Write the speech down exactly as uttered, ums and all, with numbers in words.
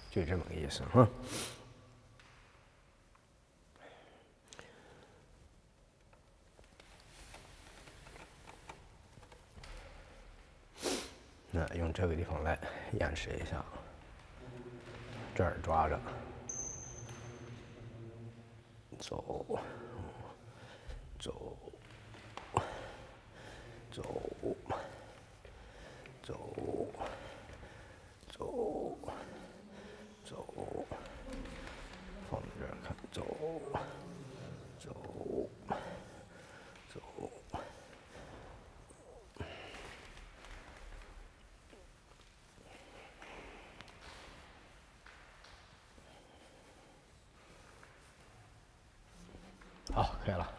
就这么个意思哈。那用这个地方来演示一下，这儿抓着，走，走，走，走，走，走，放在这儿看，走，走，走。好，可以了。